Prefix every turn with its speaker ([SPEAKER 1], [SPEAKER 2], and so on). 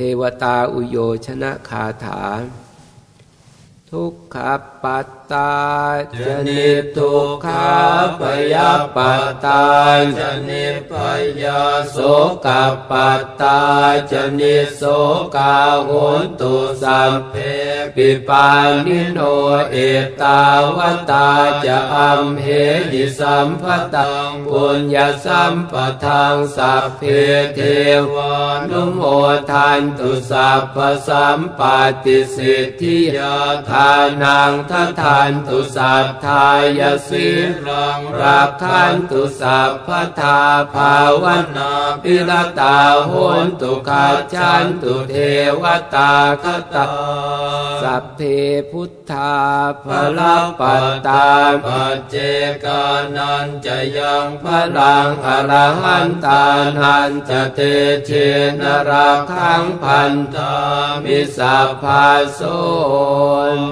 [SPEAKER 1] วตาอุโยชนะคาถาทุกขปัตตาจนิทุกขาปยปัตตาจนิพยาโสกปัตตาจนิโสกาโหนตุสัพเพปิปานิโนเอตาวตาจะอัมเหหิสัมปตังปุญญสัมปทังสัพเพเทวานุโมทันตุสัพพสัมปติสิทธิยาทานังทัทานตุสัทธายสิรังรักขันตุสัพพทาภาวนาปิรตาโหนตุขัจฉันตุเทวตาคตาสัพเพพุทธาภลปัตตาปัจเจกานันจะยังพลังอรหันตานันจะเตเชนรักขังพันธามิสัพพาโส